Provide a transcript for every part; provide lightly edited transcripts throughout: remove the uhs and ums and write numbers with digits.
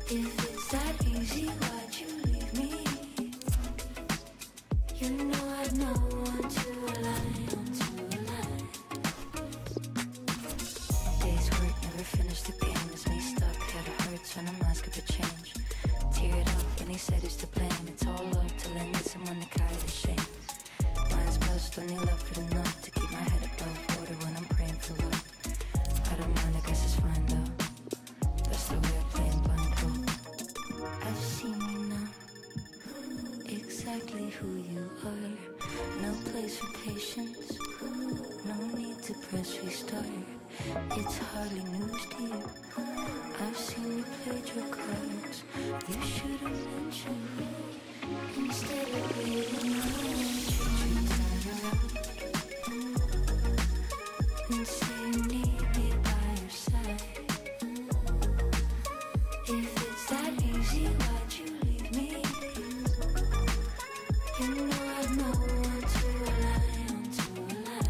If it's that easy, why'd you leave me? You know I'd know one to rely on, to rely. Days work never finished, the game is me stuck. Head hurts when I'm asking for change. Teared up when he said he's to blame. It's all up till I need someone to carry the shame. Mine's buzzed when he left it enough to keep my head above water when I'm praying for love. I don't mind, I guess it's fine though. That's the way I play in blindfold. I've seen you now, exactly who you are. No place for patience, no need to press restart. It's hardly news to you. I've seen you played your cards. You should have mentioned me instead of waiting. I want you to turn around and say you need me by your side. If it's that easy, why'd you leave me? You know I'd know one to rely on, to rely.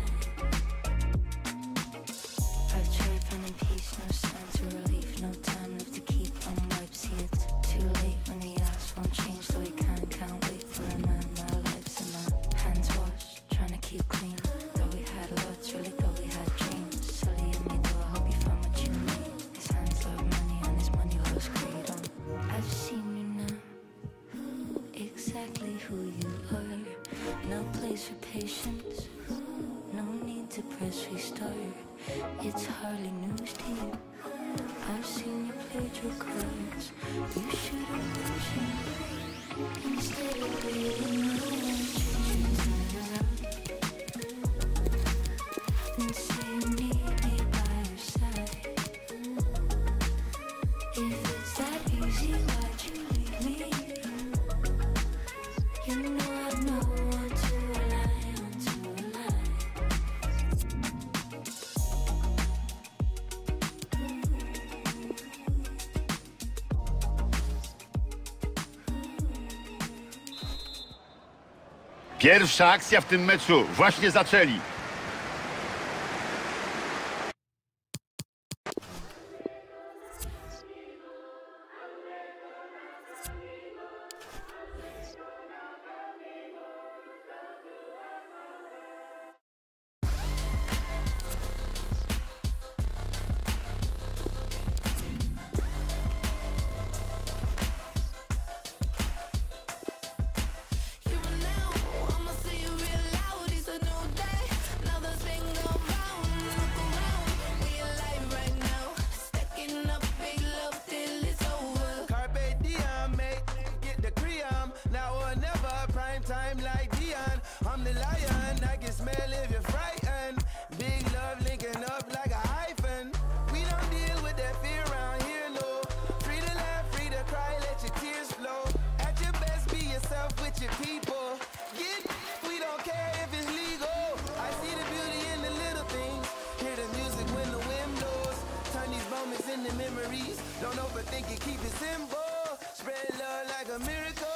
I've tried finding peace, no signs of relief, no time left to keep on wipes. See, it's too late when the ass won't change, so we can't wait for a man. My life's in my hands washed, trying to keep clean. Thought we had lots, really thought we had dreams. Silly of me though, I hope you found what you need. His hands love money and his money loves greed. I've seen you now, exactly who you are. No place for patience, no need to press restart. It's hardly news to you. I've seen you played your cards. You should have mentioned instead of waiting. I want you to turn around and say you need me by your side. If it's that easy, why'd you leave me? You know I'd know one to rely on, to rely. Pierwsza akcja w tym meczu. Właśnie zaczęli. Time like Dion, I'm the lion, I can smell if you're frightened. Big love linking up like a hyphen. We don't deal with that fear around here, no. Free to laugh, free to cry, let your tears flow. At your best, be yourself with your people. We don't care if it's legal. I see the beauty in the little things. Hear the music when the wind blows. Turn these moments into memories. Don't overthink it, keep it simple. Spread love like a miracle.